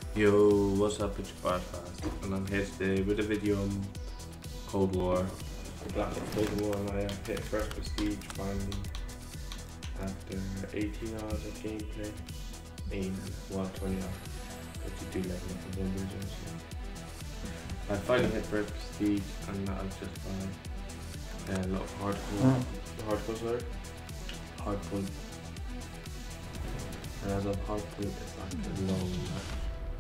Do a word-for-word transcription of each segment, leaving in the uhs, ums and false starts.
Yo, what's up, it's your podcast, and I'm here today with a video on Cold War, the Black Ops Cold War, and I have hit first prestige finally after eighteen hours of gameplay, eighteen, well twenty hours, but you do level up in one region, so I finally hit first prestige, and that was just by uh, a lot of hardcore, hardcore sorry, hardcore, and as of hardcore, it's like a long match.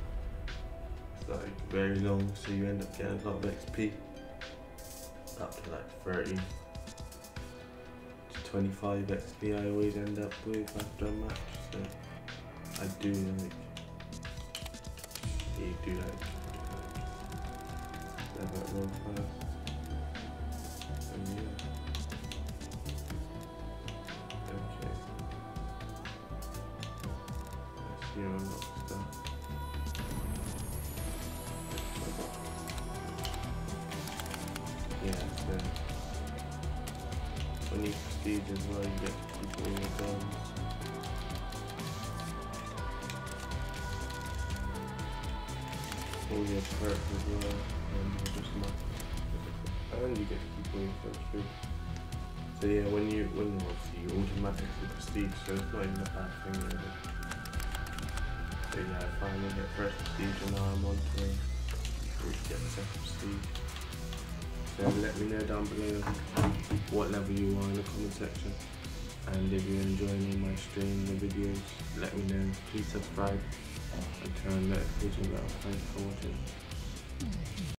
Like very long, so you end up getting a lot of X P, up to like thirty to twenty-five X P I always end up with after a match, so I do like, you do like, level up real fast, and yeah, okay, let's see a lot of stuff. Yeah, so when you prestige as well, you get to keep all your guns. All your perks as well, and you're just not, and you get to keep all your perks too. So yeah, when you, when you obviously you automatically prestige, so it's not even a bad thing really. So yeah, I finally hit first prestige and now I'm on to reach get the second prestige. So let me know down below what level you are in the comment section, and if you're enjoying my stream, the videos, let me know. Please subscribe and turn on notification bell. Thanks for watching.